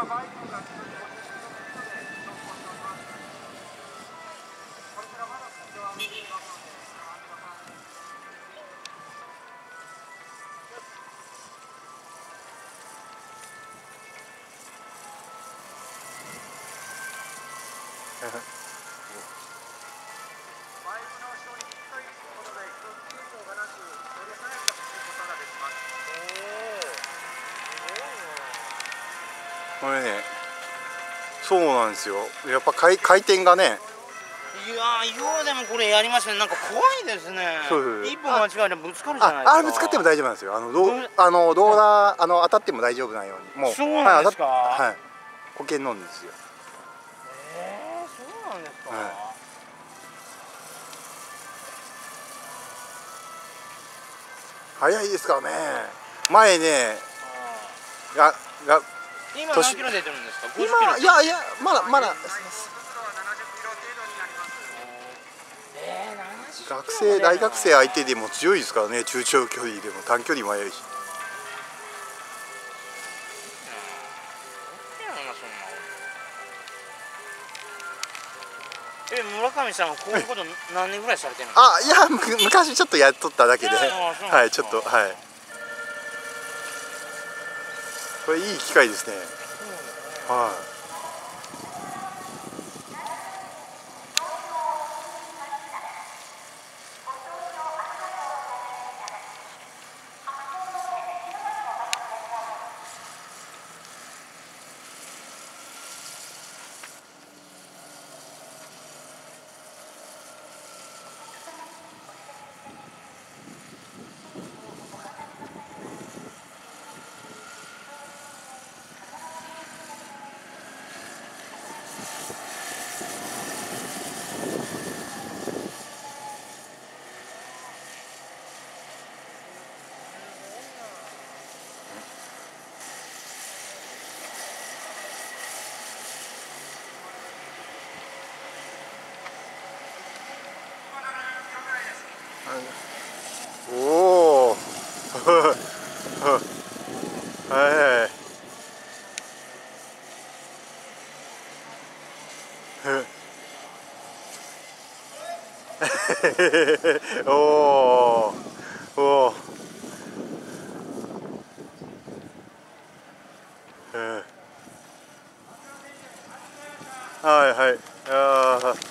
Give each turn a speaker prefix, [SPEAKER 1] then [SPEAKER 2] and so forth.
[SPEAKER 1] これね、そうなんですよ。やっぱ回転がね。
[SPEAKER 2] いやー、ようでもこれやりますね。なんか怖いですね。一歩間違えればぶつかるじゃないですか。
[SPEAKER 1] ぶつかっても大丈夫なんですよ。ローラー当たっても大丈夫なように。もう
[SPEAKER 2] そうなんですか。
[SPEAKER 1] はい。保険なんですよ。
[SPEAKER 2] そうなんですか。
[SPEAKER 1] 早いですからね。前ね、
[SPEAKER 2] 今何キロ出てるんですか。
[SPEAKER 1] 今、いやまだ大学生相手でも強いですからね。中長距離でも短距離も速いし。
[SPEAKER 2] 村上さんはこういうこと何年ぐらいされてるんですか。
[SPEAKER 1] いや昔ちょっとやっとっただけで、はい、ちょっと、はい。これいい機会ですね。はい。おおはいおおおはいはい。